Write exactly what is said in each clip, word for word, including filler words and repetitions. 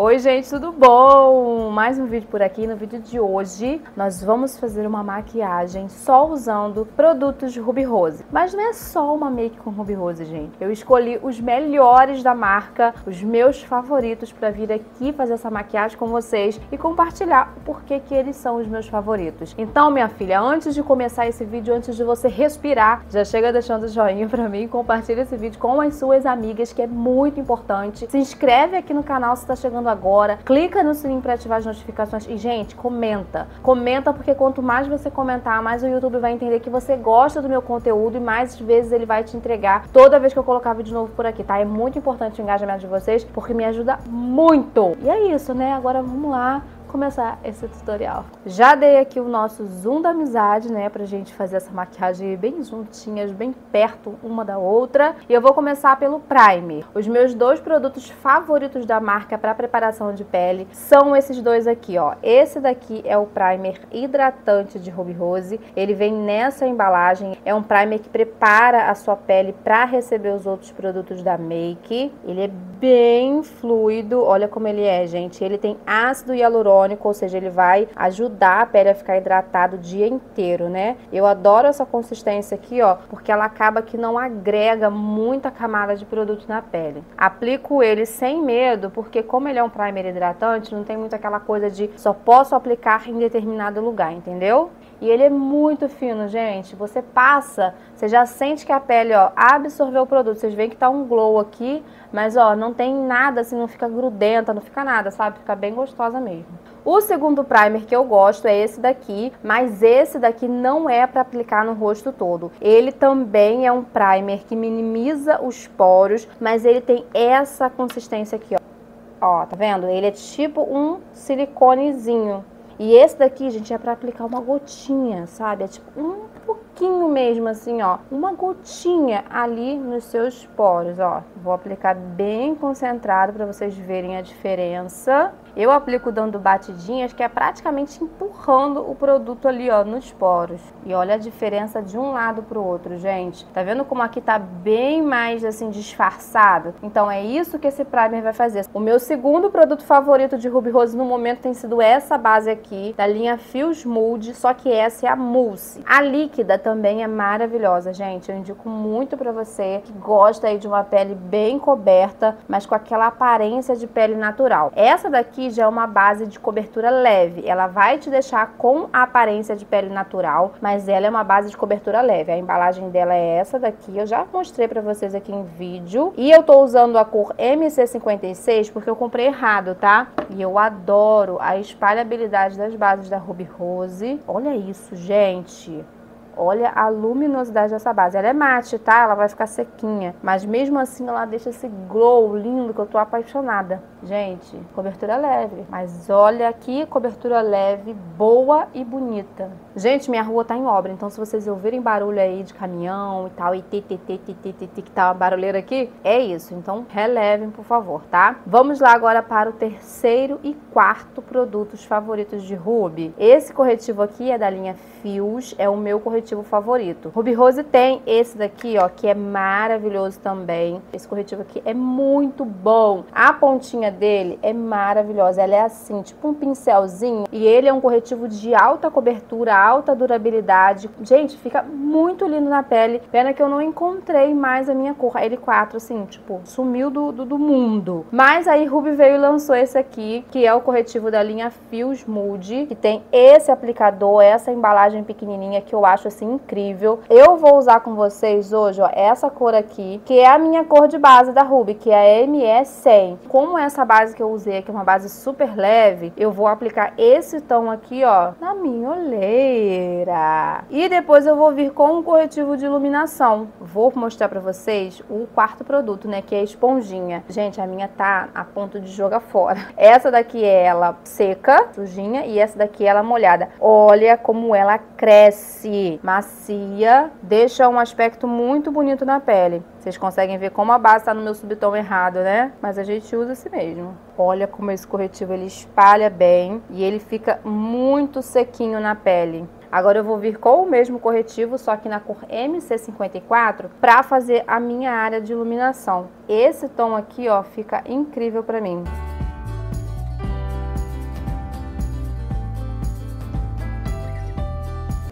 Oi gente, tudo bom? Mais um vídeo por aqui. No vídeo de hoje nós vamos fazer uma maquiagem só usando produtos Ruby Rose. Mas não é só uma make com Ruby Rose, gente. Eu escolhi os melhores da marca, os meus favoritos, para vir aqui fazer essa maquiagem com vocês e compartilhar o porquê que eles são os meus favoritos. Então, minha filha, antes de começar esse vídeo, antes de você respirar, já chega deixando o joinha pra mim e compartilha esse vídeo com as suas amigas, que é muito importante. Se inscreve aqui no canal se tá chegando agora, clica no sininho para ativar as notificações e, gente, comenta. Comenta porque quanto mais você comentar, mais o YouTube vai entender que você gosta do meu conteúdo e mais vezes ele vai te entregar toda vez que eu colocar vídeo novo por aqui, tá? É muito importante o engajamento de vocês porque me ajuda muito. E é isso, né? Agora vamos lá começar esse tutorial. Já dei aqui o nosso zoom da amizade, né, pra gente fazer essa maquiagem bem juntinhas, bem perto uma da outra. E eu vou começar pelo primer. Os meus dois produtos favoritos da marca para preparação de pele são esses dois aqui, ó. Esse daqui é o primer hidratante de Ruby Rose. Ele vem nessa embalagem. É um primer que prepara a sua pele para receber os outros produtos da make. Ele é bem fluido. Olha como ele é, gente. Ele tem ácido hialurônico, ou seja, ele vai ajudar a pele a ficar hidratada o dia inteiro, né? Eu adoro essa consistência aqui, ó, porque ela acaba que não agrega muita camada de produto na pele. Aplico ele sem medo, porque como ele é um primer hidratante, não tem muito aquela coisa de só posso aplicar em determinado lugar, entendeu? E ele é muito fino, gente. Você passa, você já sente que a pele, ó, absorveu o produto. Vocês veem que tá um glow aqui, mas, ó, não tem nada, assim, não fica grudenta, não fica nada, sabe? Fica bem gostosa mesmo. O segundo primer que eu gosto é esse daqui, mas esse daqui não é para aplicar no rosto todo. Ele também é um primer que minimiza os poros, mas ele tem essa consistência aqui, ó. Ó, tá vendo? Ele é tipo um siliconezinho. E esse daqui, gente, é pra aplicar uma gotinha, sabe? É tipo um pouquinho mesmo, assim, ó. Uma gotinha ali nos seus poros, ó. Vou aplicar bem concentrado pra vocês verem a diferença. Eu aplico dando batidinhas, que é praticamente empurrando o produto ali, ó, nos poros. E olha a diferença de um lado pro outro, gente. Tá vendo como aqui tá bem mais, assim, disfarçado? Então é isso que esse primer vai fazer. O meu segundo produto favorito de Ruby Rose no momento tem sido essa base aqui, da linha Fuse Mood, só que essa é a mousse. A líquida também é maravilhosa, gente. Eu indico muito pra você que gosta aí de uma pele bem coberta, mas com aquela aparência de pele natural. Essa daqui já é uma base de cobertura leve. Ela vai te deixar com a aparência de pele natural, mas ela é uma base de cobertura leve. A embalagem dela é essa daqui. Eu já mostrei pra vocês aqui em vídeo. E eu tô usando a cor M C cinquenta e seis porque eu comprei errado, tá? E eu adoro a espalhabilidade das bases da Ruby Rose. Olha isso, gente. Olha a luminosidade dessa base. Ela é mate, tá? Ela vai ficar sequinha. Mas mesmo assim ela deixa esse glow lindo que eu tô apaixonada. Gente, cobertura leve. Mas olha aqui, cobertura leve, boa e bonita. Gente, minha rua tá em obra. Então se vocês ouvirem barulho aí de caminhão e tal, e tê, tê, tê, tê, tê, tê, tê, que tá uma barulheira aqui, é isso. Então relevem, por favor, tá? Vamos lá agora para o terceiro e quarto produtos favoritos de Ruby. Esse corretivo aqui é da linha Fuse. É o meu corretivo favorito. Ruby Rose tem esse daqui, ó, que é maravilhoso também. Esse corretivo aqui é muito bom. A pontinha dele é maravilhosa. Ela é assim, tipo um pincelzinho. E ele é um corretivo de alta cobertura, alta durabilidade. Gente, fica muito lindo na pele. Pena que eu não encontrei mais a minha cor. A L quatro, assim, tipo, sumiu do, do, do mundo. Mas aí Ruby veio e lançou esse aqui, que é o corretivo da linha Fuse Mood, que tem esse aplicador, essa embalagem pequenininha que eu acho assim incrível. Eu vou usar com vocês hoje, ó, essa cor aqui, que é a minha cor de base da Ruby, que é a M E cem. Como essa base que eu usei aqui é uma base super leve, eu vou aplicar esse tom aqui, ó, na minha olheira. E depois eu vou vir com um corretivo de iluminação. Vou mostrar pra vocês o quarto produto, né, que é a esponjinha. Gente, a minha tá a ponto de jogar fora. Essa daqui é ela seca, sujinha, e essa daqui é ela molhada. Olha como ela cresce. Macia, deixa um aspecto muito bonito na pele. Vocês conseguem ver como a base tá no meu subtom errado, né? Mas a gente usa esse mesmo. Olha como esse corretivo ele espalha bem e ele fica muito sequinho na pele. Agora eu vou vir com o mesmo corretivo, só que na cor M C cinquenta e quatro, para fazer a minha área de iluminação. Esse tom aqui, ó, fica incrível pra mim.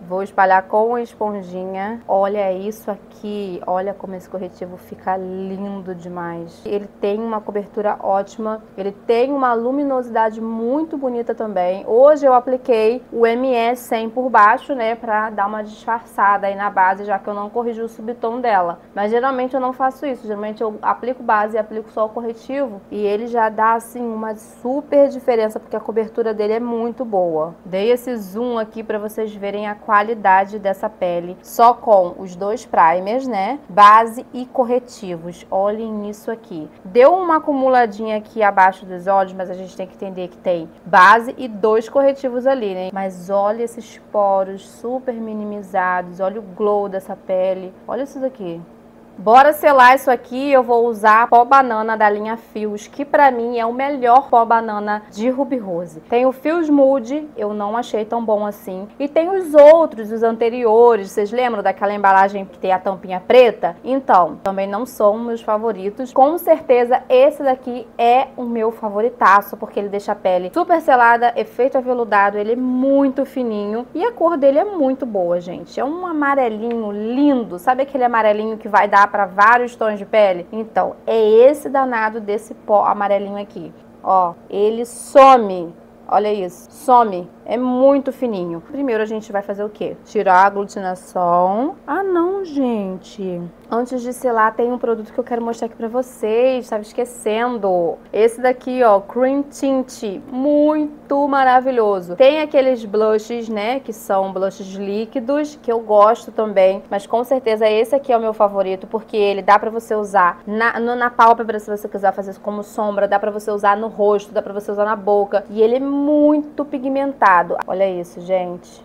Vou espalhar com a esponjinha. Olha isso aqui. Olha como esse corretivo fica lindo demais. Ele tem uma cobertura ótima. Ele tem uma luminosidade muito bonita também. Hoje eu apliquei o M E cem por baixo, né? Pra dar uma disfarçada aí na base, já que eu não corrigi o subtom dela. Mas geralmente eu não faço isso. Geralmente eu aplico base e aplico só o corretivo. E ele já dá, assim, uma super diferença, porque a cobertura dele é muito boa. Dei esse zoom aqui pra vocês verem a qualidade dessa pele. Só com os dois primers, né? Base e corretivos. Olhem isso aqui. Deu uma acumuladinha aqui abaixo dos olhos, mas a gente tem que entender que tem base e dois corretivos ali, né? Mas olha esses poros super minimizados. Olha o glow dessa pele. Olha isso daqui. Bora selar isso aqui. Eu vou usar pó banana da linha Fios, que pra mim é o melhor pó banana de Ruby Rose. Tem o Fios Mood, eu não achei tão bom assim. E tem os outros, os anteriores. Vocês lembram daquela embalagem que tem a tampinha preta? Então, também não são meus favoritos. Com certeza esse daqui é o meu favoritaço, porque ele deixa a pele super selada, efeito aveludado, ele é muito fininho. E a cor dele é muito boa, gente. É um amarelinho lindo. Sabe aquele amarelinho que vai dar para vários tons de pele? Então, é esse danado desse pó amarelinho aqui. Ó, ele some. Olha isso, some. É muito fininho. Primeiro a gente vai fazer o quê? Tirar a aglutinação. Ah, não, gente. Antes de selar, tem um produto que eu quero mostrar aqui pra vocês. Estava esquecendo. Esse daqui, ó, Cream Tint. Muito maravilhoso. Tem aqueles blushes, né, que são blushes líquidos, que eu gosto também. Mas com certeza esse aqui é o meu favorito, porque ele dá pra você usar na, no, na pálpebra, se você quiser fazer isso como sombra. Dá pra você usar no rosto, dá pra você usar na boca. E ele é muito pigmentado. Olha isso, gente.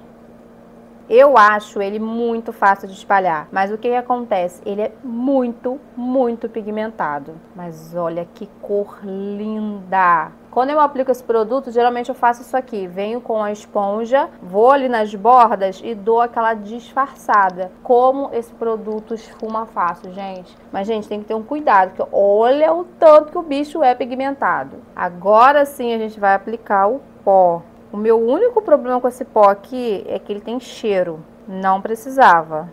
Eu acho ele muito fácil de espalhar, mas o que que acontece? Ele é muito, muito pigmentado. Mas olha que cor linda! Quando eu aplico esse produto, geralmente eu faço isso aqui. Venho com a esponja, vou ali nas bordas e dou aquela disfarçada. Como esse produto esfuma fácil, gente. Mas, gente, tem que ter um cuidado, porque olha o tanto que o bicho é pigmentado. Agora sim a gente vai aplicar o pó. O meu único problema com esse pó aqui é que ele tem cheiro. Não precisava.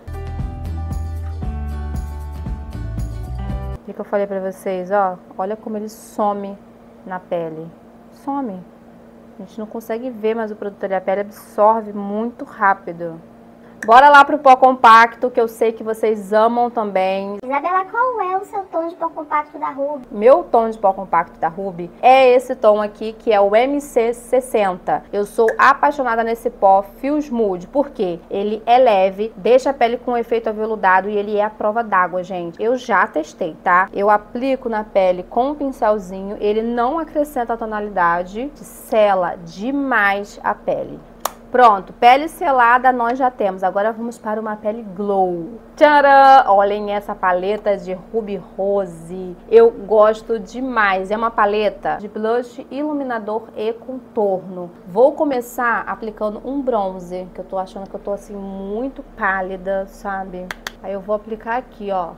O que eu falei pra vocês, ó? Olha como ele some na pele. Some. A gente não consegue ver, mas o produto ali, a pele absorve muito rápido. Bora lá pro pó compacto, que eu sei que vocês amam também. Isabela, qual é o seu tom de pó compacto da Ruby? Meu tom de pó compacto da Ruby é esse tom aqui, que é o M C sessenta. Eu sou apaixonada nesse pó Fios Mood, porque ele é leve, deixa a pele com um efeito aveludado e ele é a prova d'água, gente. Eu já testei, tá? Eu aplico na pele com um pincelzinho, ele não acrescenta a tonalidade, sela demais a pele. Pronto, pele selada nós já temos. Agora vamos para uma pele glow. Tcharam! Olhem essa paleta de Ruby Rose. Eu gosto demais. É uma paleta de blush, iluminador e contorno. Vou começar aplicando um bronzer, que eu tô achando que eu tô assim muito pálida, sabe? Aí eu vou aplicar aqui, ó.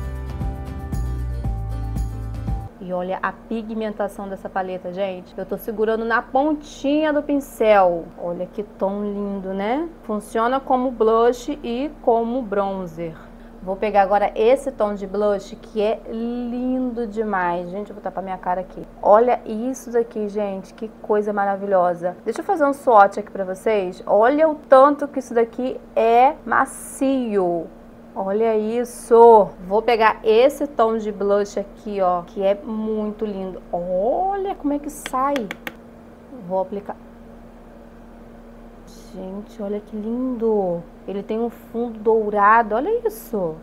E olha a pigmentação dessa paleta, gente. Eu tô segurando na pontinha do pincel. Olha que tom lindo, né? Funciona como blush e como bronzer. Vou pegar agora esse tom de blush, que é lindo demais. Gente, eu vou tapar minha cara aqui. Olha isso daqui, gente. Que coisa maravilhosa. Deixa eu fazer um swatch aqui pra vocês. Olha o tanto que isso daqui é macio. Olha isso! Vou pegar esse tom de blush aqui, ó, que é muito lindo. Olha como é que sai. Vou aplicar. Gente, olha que lindo. Ele tem um fundo dourado, olha isso.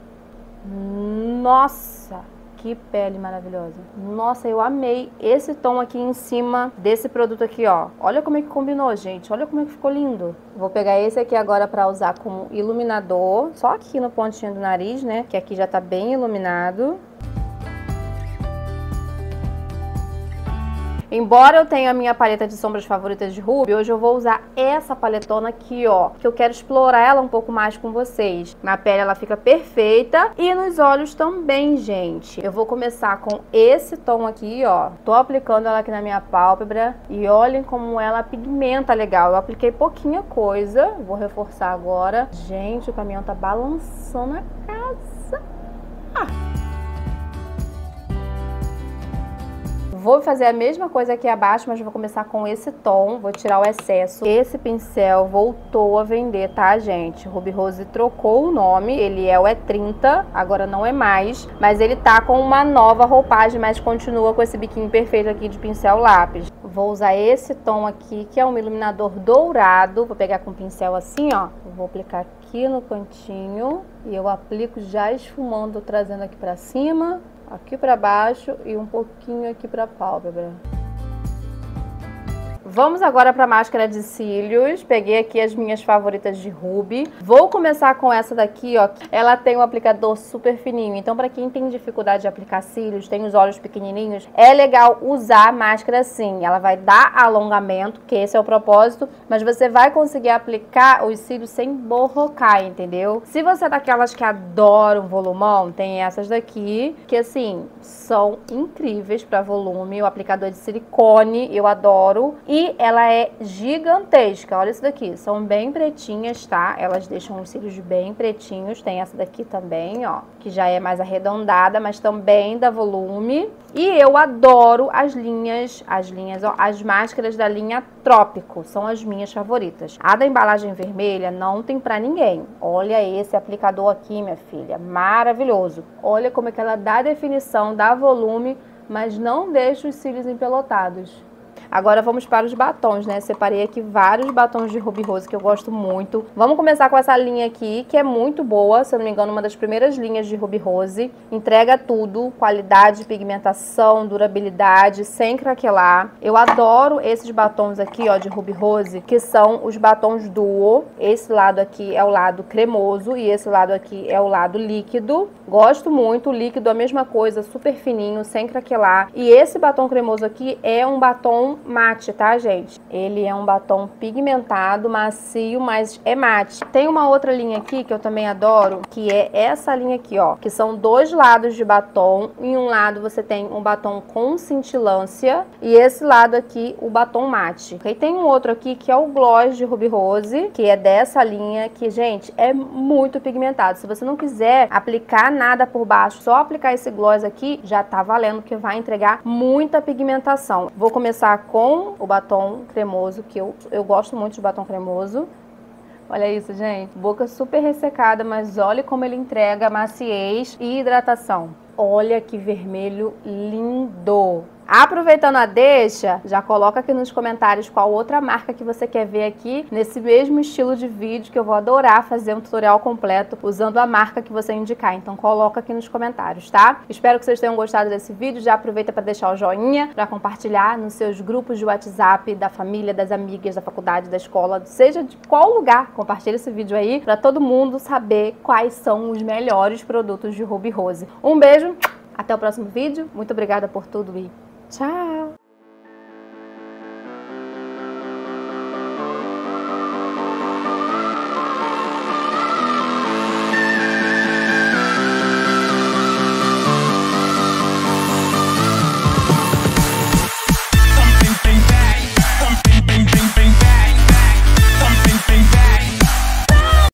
Nossa, que pele maravilhosa. Nossa, eu amei esse tom aqui em cima desse produto aqui, ó. Olha como é que combinou, gente. Olha como é que ficou lindo. Vou pegar esse aqui agora pra usar como iluminador. Só aqui no pontinho do nariz, né? Que aqui já tá bem iluminado. Embora eu tenha a minha paleta de sombras favoritas de Ruby, hoje eu vou usar essa paletona aqui, ó, que eu quero explorar ela um pouco mais com vocês. Na pele ela fica perfeita e nos olhos também, gente. Eu vou começar com esse tom aqui, ó. Tô aplicando ela aqui na minha pálpebra e olhem como ela pigmenta legal. Eu apliquei pouquinha coisa, vou reforçar agora. Gente, o caminhão tá balançando a casa. Ah. Vou fazer a mesma coisa aqui abaixo, mas vou começar com esse tom. Vou tirar o excesso. Esse pincel voltou a vender, tá, gente? Ruby Rose trocou o nome. Ele é o E trinta, agora não é mais. Mas ele tá com uma nova roupagem, mas continua com esse biquinho perfeito aqui de pincel lápis. Vou usar esse tom aqui, que é um iluminador dourado. Vou pegar com o pincel assim, ó. Vou aplicar aqui no cantinho. E eu aplico já esfumando, trazendo aqui pra cima. Aqui pra baixo e um pouquinho aqui pra pálpebra. Vamos agora para a máscara de cílios. Peguei aqui as minhas favoritas de Ruby. Vou começar com essa daqui, ó. Ela tem um aplicador super fininho. Então, para quem tem dificuldade de aplicar cílios, tem os olhos pequenininhos, é legal usar a máscara assim. Ela vai dar alongamento, que esse é o propósito, mas você vai conseguir aplicar os cílios sem borrocar, entendeu? Se você é daquelas que adoram volumão, tem essas daqui, que assim, são incríveis para volume. O aplicador de silicone, eu adoro. E E ela é gigantesca, olha isso daqui, são bem pretinhas, tá? Elas deixam os cílios bem pretinhos, tem essa daqui também, ó, que já é mais arredondada, mas também dá volume. E eu adoro as linhas, as linhas, ó, as máscaras da linha Trópico, são as minhas favoritas. A da embalagem vermelha não tem pra ninguém. Olha esse aplicador aqui, minha filha, maravilhoso. Olha como é que ela dá definição, dá volume, mas não deixa os cílios empelotados. Agora vamos para os batons, né? Separei aqui vários batons de Ruby Rose que eu gosto muito. Vamos começar com essa linha aqui, que é muito boa, se eu não me engano, uma das primeiras linhas de Ruby Rose. Entrega tudo, qualidade, pigmentação, durabilidade, sem craquelar. Eu adoro esses batons aqui, ó, de Ruby Rose, que são os batons duo. Esse lado aqui é o lado cremoso e esse lado aqui é o lado líquido. Gosto muito, o líquido é a mesma coisa, super fininho, sem craquelar. E esse batom cremoso aqui é um batom mate, tá, gente? Ele é um batom pigmentado, macio, mas é mate. Tem uma outra linha aqui que eu também adoro, que é essa linha aqui, ó, que são dois lados de batom. Em um lado você tem um batom com cintilância e esse lado aqui o batom mate. E tem um outro aqui que é o gloss de Ruby Rose, que é dessa linha, que, gente, é muito pigmentado. Se você não quiser aplicar nada por baixo, só aplicar esse gloss aqui, já tá valendo, que vai entregar muita pigmentação. Vou começar com o batom cremoso, que eu, eu gosto muito de batom cremoso. Olha isso, gente. Boca super ressecada, mas olha como ele entrega maciez e hidratação. Olha que vermelho lindo! Aproveitando a deixa, já coloca aqui nos comentários qual outra marca que você quer ver aqui nesse mesmo estilo de vídeo, que eu vou adorar fazer um tutorial completo usando a marca que você indicar. Então coloca aqui nos comentários, tá? Espero que vocês tenham gostado desse vídeo. Já aproveita para deixar o joinha, para compartilhar nos seus grupos de WhatsApp, da família, das amigas, da faculdade, da escola, seja de qual lugar. Compartilha esse vídeo aí para todo mundo saber quais são os melhores produtos de Ruby Rose. Um beijo, até o próximo vídeo. Muito obrigada por tudo e tchau!